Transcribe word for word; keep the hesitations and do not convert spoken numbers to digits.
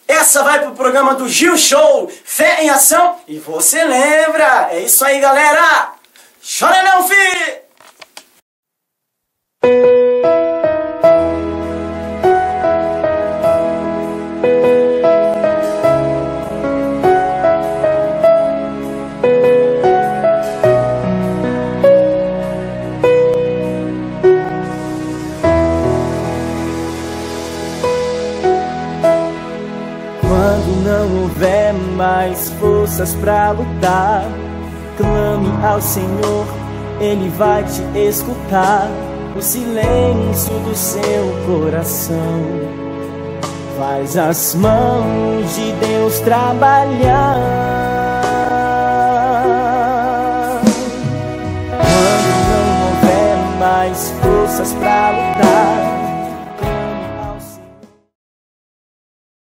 Essa vai pro programa do Gil Show, Fé em Ação, e você lembra? É isso aí, galera! Chora não, fi! Quando não houver mais forças pra lutar, clame ao Senhor, Ele vai te escutar. O silêncio do seu coração faz as mãos de Deus trabalhar. Quando não houver mais forças pra lutar,